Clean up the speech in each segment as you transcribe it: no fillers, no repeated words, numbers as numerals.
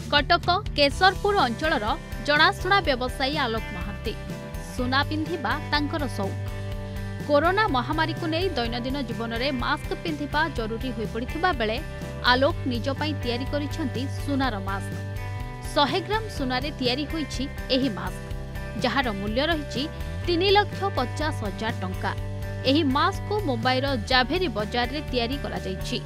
कटक केशरपुर अंचलर जनाशुना व्यवसायी आलोक महांती सुना पिंधिबा तांकर शौक। कोरोना महामारी को नहीं दैनंदिन जीवन में मास्क पिंधिबा जरूरी हो पड़िथिबा बेले आलोक निज पई तैयारी करिसेंती सुनार मास्क। 100 ग्राम सुनारे तैयारी होईछि एही मास्क, जार मूल्य रहिछि 3,50,000 टंका। एही मास्क को मुंबईर जाभेरी बाजार रे तैयारी करा जाईछि।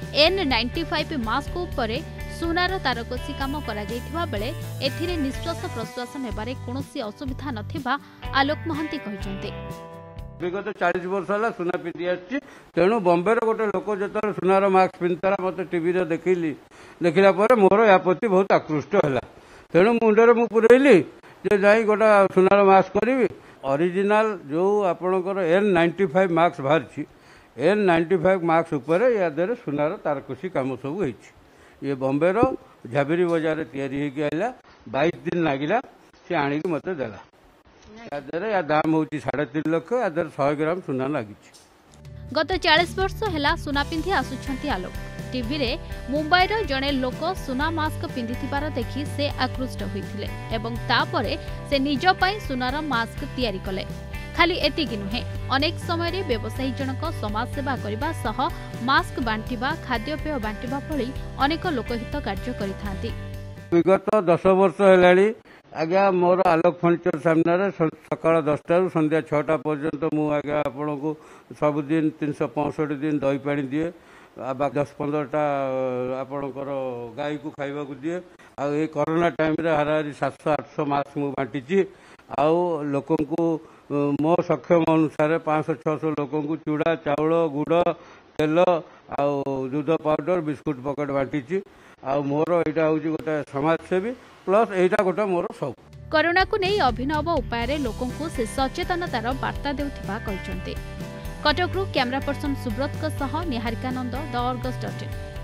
N95 मास्क उपरे सुनार तारकसी काम करा जाईथिबा बेले एथिरे निश्वास प्रश्वास नेबारे कोनोसी असुविधा नथिबा आलोक महांती कहिसेंती। विगत 40 वर्ष है सुना पिंधि आसी तेणु बम्बे गोटे लोक जो सुनार मास्क पिंधता मत टीवी देखला मोर या प्रति बहुत आकृष्ट है। तेणु मुंडे मुझे पुरैली जाई गोटे सुनार मास्क करी ओरिजिनल जो आपणकर N95 मास्क बाहरी N95 मास्क उपर या देर सुनार तारकसी काम सब ये बम्बे झाबेरी बाजार तैयारी होगा 22 दिन लगिला सी आणिक मत देला। या दाम हूँ 3.5 लाख या 100 ग्राम सुना लगी। गत 40 वर्ष है सुना पिंधि आसुछंती आलोक। टीवी रे मुंबईर जड़े लोक सुना मास्क पिंधिथिबार देखि से आकृष्ट होइथिले एवं तापरे से निज पई सुनार मास्क तैयारी कले। खाली एतिकी नुहे, अनेक समय रे व्यवसायी जनक समाज सेवा करबा सह मास्क बांटिबा खाद्यपेय बांटिबा भली अनेक लोकहित कार्य करिथांती। विगत 10 वर्ष है आज्ञा मोर आलोक फर्निचर सामने सकाल 10टा रु संध्या 6टा पर्यंत मु आज्ञा आपण को सबुदिन 365 दिन दही पानी दिए 10-15टा आपणकर गाई को खाइबा को दिए। आ कोरोना टाइम रे हाराहारी 700-800 मास्क मु बांटी लोक मो सक्षम अनुसार 500-600 लोक चूड़ा चाउल गुड़ तेल आ दूध पाउडर बिस्कुट पकेट बांटी मोर यहाँ हूँ गोटे समाजसेवी प्लस यहाँ गोटे मोर शौक। कोरोना को नहीं अभिनव उपाय लोकों को से सचेतनतार वार्ता देउथिबा कहिसेंती। कटकरू camera person Subrat Niharikanand the Argus.